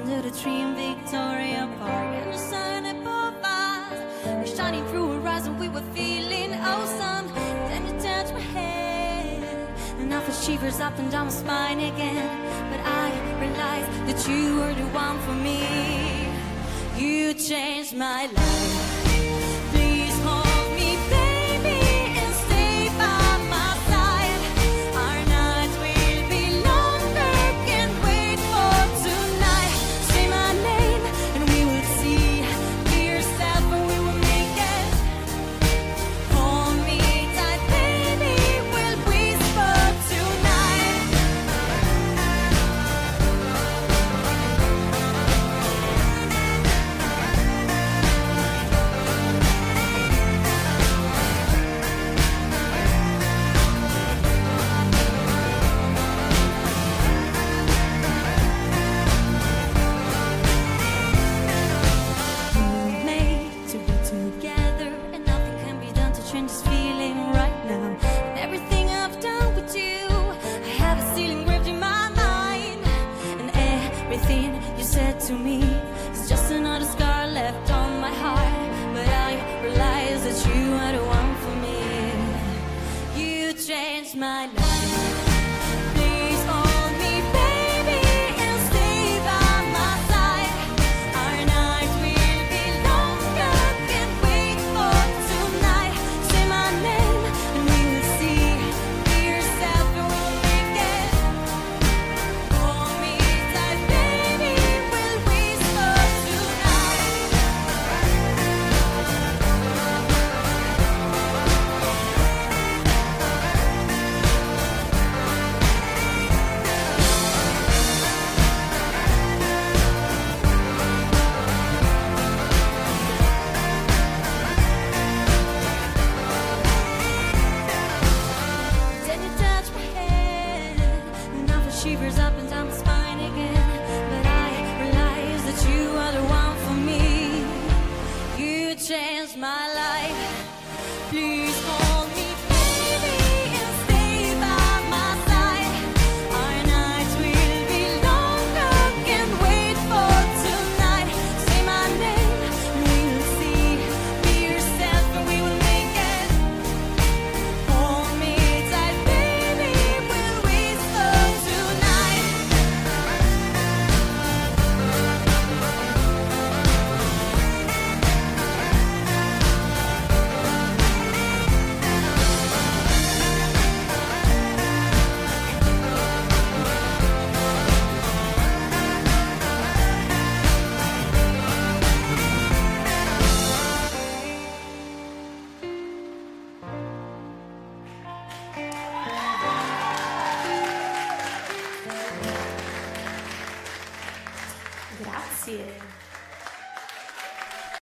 under the tree in Victoria Park, and the sun above us was shining through her eyes, and we were feeling awesome. Then you touched my head, and I felt shivers up and down my spine again. But I realized that you were the one for me. You changed my life. Please hold me, baby, and stay by my side. Our nights will be longer, can't wait for tonight. Say my name and we will see. Be yourself and we will make it. Hold me tight, baby, we'll whisper tonight. Made to be together, and nothing can be done to change this feeling right now. And everything I've done with you, I have a seal engraved in my mind. And everything you said to me is just another scar left on my heart. But I realize that you are the one for me. You changed my life.